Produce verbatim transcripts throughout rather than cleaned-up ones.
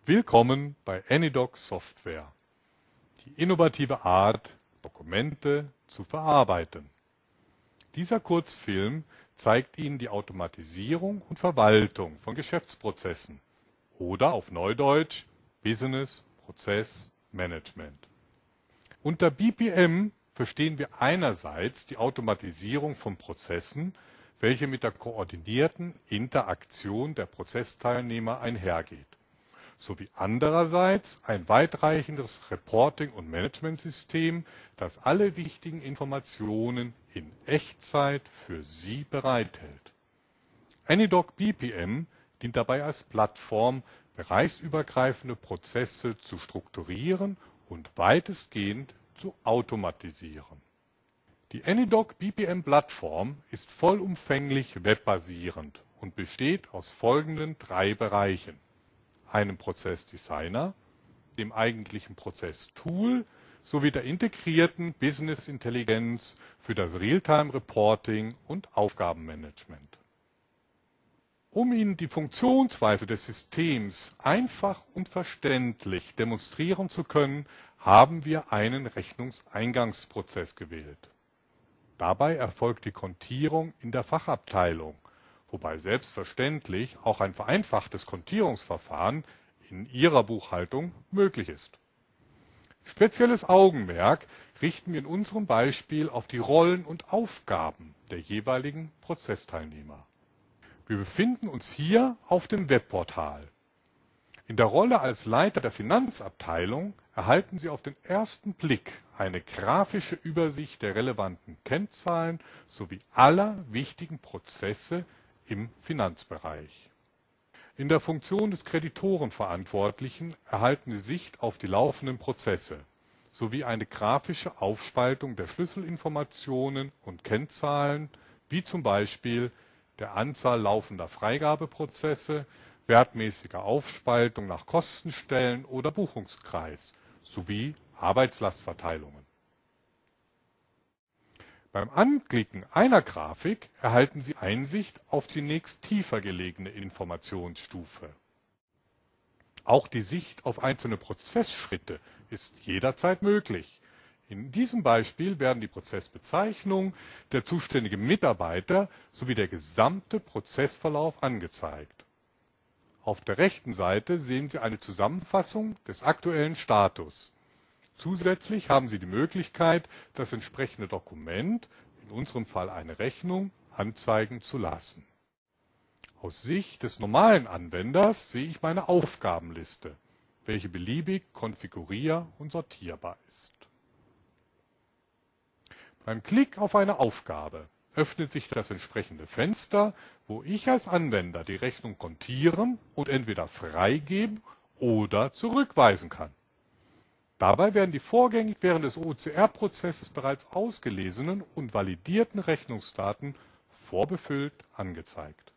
Willkommen bei AnyDoc Software, die innovative Art, Dokumente zu verarbeiten. Dieser Kurzfilm zeigt Ihnen die Automatisierung und Verwaltung von Geschäftsprozessen oder auf Neudeutsch Business Process Management. Unter B P M verstehen wir einerseits die Automatisierung von Prozessen, welche mit der koordinierten Interaktion der Prozessteilnehmer einhergeht, sowie andererseits ein weitreichendes Reporting- und Managementsystem, das alle wichtigen Informationen in Echtzeit für Sie bereithält. AnyDoc B P M dient dabei als Plattform, bereichsübergreifende Prozesse zu strukturieren und weitestgehend zu automatisieren. Die AnyDoc B P M-Plattform ist vollumfänglich webbasierend und besteht aus folgenden drei Bereichen: einem Prozessdesigner, dem eigentlichen Prozesstool sowie der integrierten Business Intelligenz für das Realtime Reporting und Aufgabenmanagement. Um Ihnen die Funktionsweise des Systems einfach und verständlich demonstrieren zu können, haben wir einen Rechnungseingangsprozess gewählt. Dabei erfolgt die Kontierung in der Fachabteilung, wobei selbstverständlich auch ein vereinfachtes Kontierungsverfahren in Ihrer Buchhaltung möglich ist. Spezielles Augenmerk richten wir in unserem Beispiel auf die Rollen und Aufgaben der jeweiligen Prozessteilnehmer. Wir befinden uns hier auf dem Webportal. In der Rolle als Leiter der Finanzabteilung erhalten Sie auf den ersten Blick eine grafische Übersicht der relevanten Kennzahlen sowie aller wichtigen Prozesse im Finanzbereich. In der Funktion des Kreditorenverantwortlichen erhalten Sie Sicht auf die laufenden Prozesse sowie eine grafische Aufspaltung der Schlüsselinformationen und Kennzahlen, wie zum Beispiel der Anzahl laufender Freigabeprozesse, wertmäßiger Aufspaltung nach Kostenstellen oder Buchungskreis sowie Arbeitslastverteilungen. Beim Anklicken einer Grafik erhalten Sie Einsicht auf die nächst tiefer gelegene Informationsstufe. Auch die Sicht auf einzelne Prozessschritte ist jederzeit möglich. In diesem Beispiel werden die Prozessbezeichnung, der zuständige Mitarbeiter sowie der gesamte Prozessverlauf angezeigt. Auf der rechten Seite sehen Sie eine Zusammenfassung des aktuellen Status. Zusätzlich haben Sie die Möglichkeit, das entsprechende Dokument, in unserem Fall eine Rechnung, anzeigen zu lassen. Aus Sicht des normalen Anwenders sehe ich meine Aufgabenliste, welche beliebig konfigurier- und sortierbar ist. Beim Klick auf eine Aufgabe öffnet sich das entsprechende Fenster, wo ich als Anwender die Rechnung kontieren und entweder freigeben oder zurückweisen kann. Dabei werden die vorgängig während des O C R-Prozesses bereits ausgelesenen und validierten Rechnungsdaten vorbefüllt angezeigt.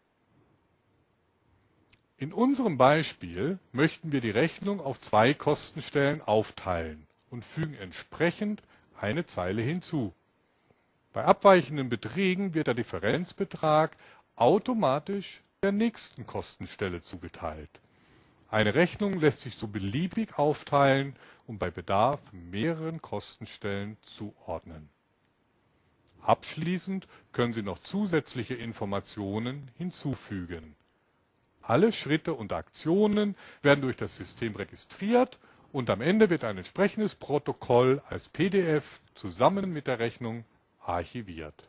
In unserem Beispiel möchten wir die Rechnung auf zwei Kostenstellen aufteilen und fügen entsprechend eine Zeile hinzu. Bei abweichenden Beträgen wird der Differenzbetrag automatisch der nächsten Kostenstelle zugeteilt. Eine Rechnung lässt sich so beliebig aufteilen und bei Bedarf mehreren Kostenstellen zuordnen. Abschließend können Sie noch zusätzliche Informationen hinzufügen. Alle Schritte und Aktionen werden durch das System registriert und am Ende wird ein entsprechendes Protokoll als P D F zusammen mit der Rechnung archiviert.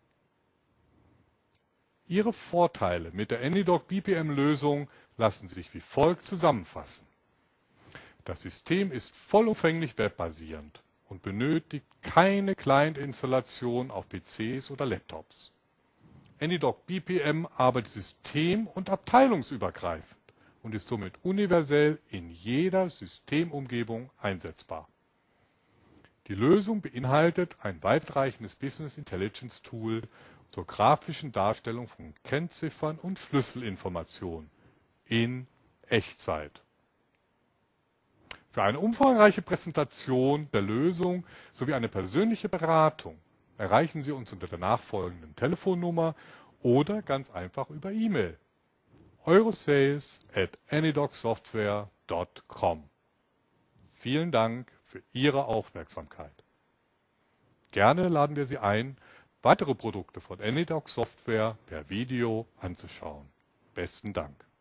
Ihre Vorteile mit der AnyDoc B P M-Lösung lassen sich wie folgt zusammenfassen. Das System ist vollumfänglich webbasierend und benötigt keine Client-Installation auf P Cs oder Laptops. AnyDoc B P M arbeitet system- und abteilungsübergreifend und ist somit universell in jeder Systemumgebung einsetzbar. Die Lösung beinhaltet ein weitreichendes Business Intelligence Tool zur grafischen Darstellung von Kennziffern und Schlüsselinformationen in Echtzeit. Für eine umfangreiche Präsentation der Lösung sowie eine persönliche Beratung erreichen Sie uns unter der nachfolgenden Telefonnummer oder ganz einfach über E-Mail. eurosales at anydoc-software punkt com. Vielen Dank für Ihre Aufmerksamkeit. Gerne laden wir Sie ein, weitere Produkte von AnyDoc Software per Video anzuschauen. Besten Dank.